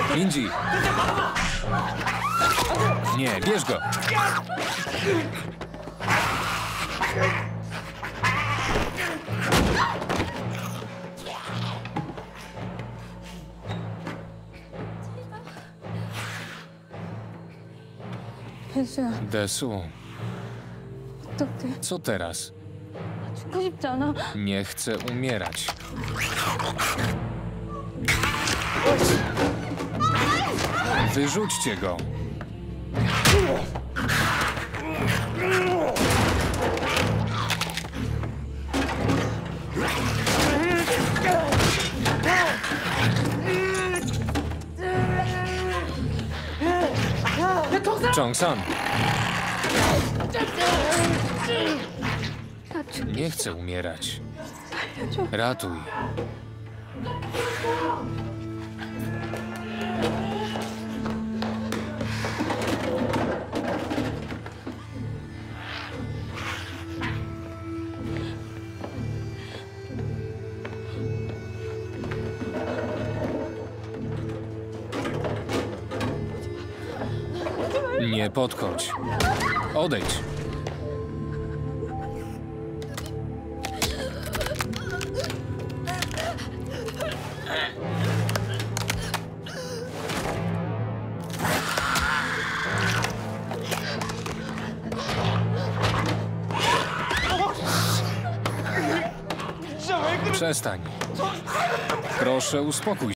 Indy! Nie, bierz go! 혜수야, Desu, 어떡해? co teraz? 죽고 싶지 않아. Nie chcę umierać. Wyrzućcie go! Chong-san! Nie chcę umierać. Ratuj. Nie podchodź. Odejdź. Przestań. Proszę, uspokój